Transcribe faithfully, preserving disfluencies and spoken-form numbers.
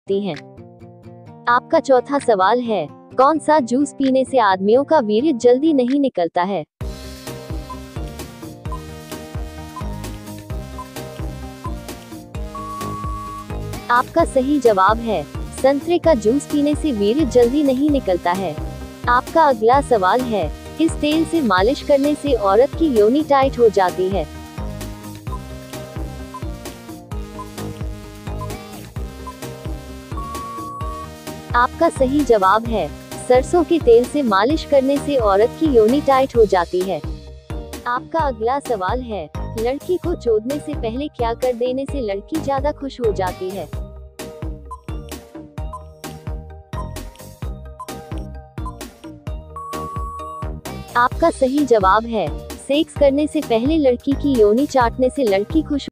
सकती हैं। आपका चौथा सवाल है, कौन सा जूस पीने से आदमियों का वीर्य जल्दी नहीं निकलता है? आपका सही जवाब है, संतरे का जूस पीने से वीर्य जल्दी नहीं निकलता है। आपका अगला सवाल है, किस तेल से मालिश करने से औरत की योनि टाइट हो जाती है? आपका सही जवाब है, सरसों के तेल से मालिश करने से औरत की योनि टाइट हो जाती है। आपका अगला सवाल है, लड़की को चोदने से पहले क्या कर देने से लड़की ज्यादा खुश हो जाती है? आपका सही जवाब है, सेक्स करने से पहले लड़की की योनि चाटने से लड़की खुश